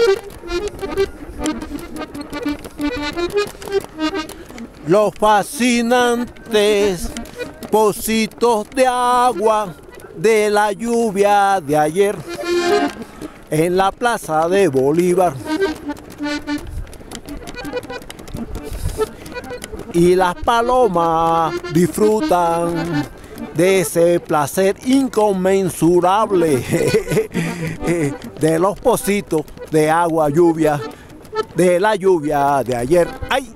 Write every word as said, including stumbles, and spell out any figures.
Los fascinantes pocitos de agua de la lluvia de ayer en la plaza de Bolívar. Y las palomas disfrutan de ese placer inconmensurable de los pocitos de agua lluvia, de la lluvia de ayer. ¡Ay!